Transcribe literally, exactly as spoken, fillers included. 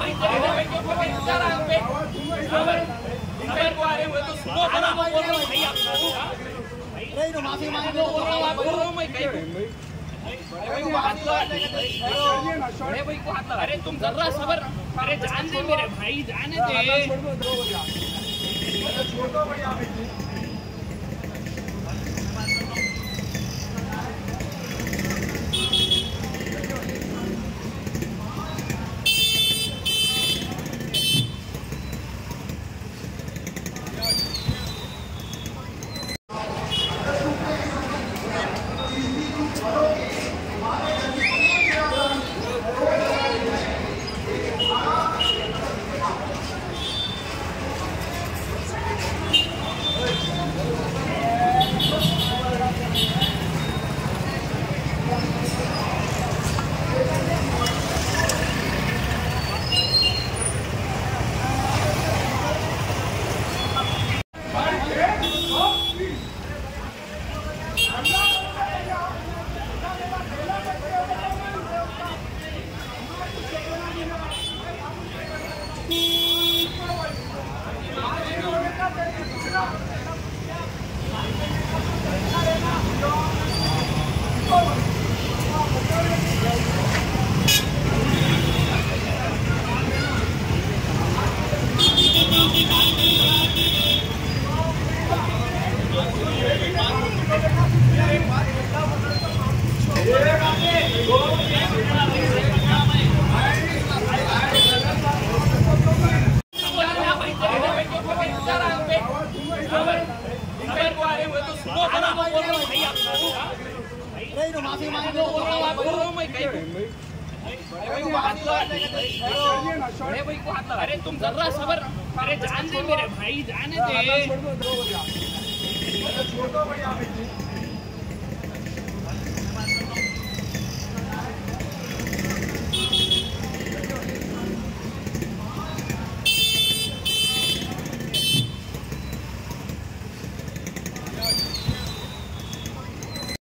भाई भाई क्यों भाई जा रहा है पे को आ रहे हुए तो सुनो ना बोल रहा हूं भाई आपको नहीं तो माफी मांग लो बोल रहा हूं आप बोल रहा हूं मैं कहीं बड़े भाई को हाथ लगा बड़े भाई को हाथ लगा अरे तुम जरा सबर अरे जान दे मेरे भाई जाने दे छोड़ दो भाई आप नहीं तो माफी मांग लो बोल रहा हूं आप बोल रहा हूं मैं कहीं बड़े भाई को हाथ लगा बड़े भाई को हाथ लगा अरे तुम जरा सबर अरे जान दे मेरे भाई जाने दे छोड़ दो भाई आप